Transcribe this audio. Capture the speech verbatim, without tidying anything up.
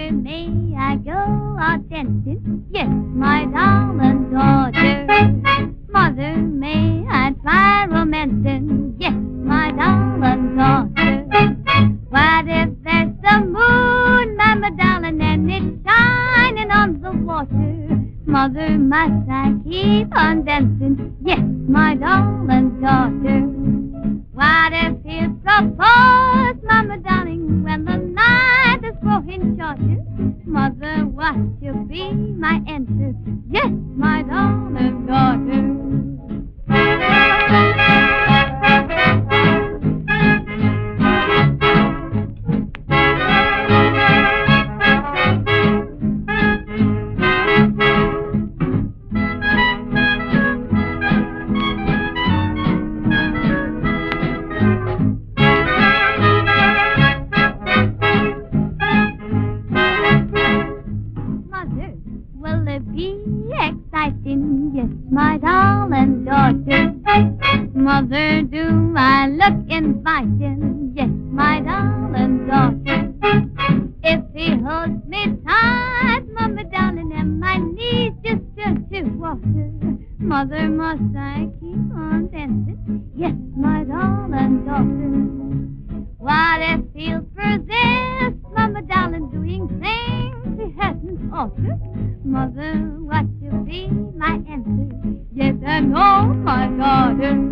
Mother, may I go out dancing? Yes, my darling daughter. Mother, may I try romancing? Yes, my darling daughter. What if there's the moon, Mama darling, and it's shining on the water? Mother, must I keep on dancing? Yes, my darling daughter. What if he'll propose, Mama darling, when the night is growing shorter? Mother, what shall be my answer? Yes, my darling daughter. My darling daughter. Mother, do I look inviting? Yes, my darling daughter. If he holds me tight, Mama darling, and my knees just turn to water, Mother, must I keep on dancing? Yes, my darling daughter. What if he'll persist, Mama darling, doing things he hasn't altered? Mother, what shall be my answer? Yes and no, my daughter.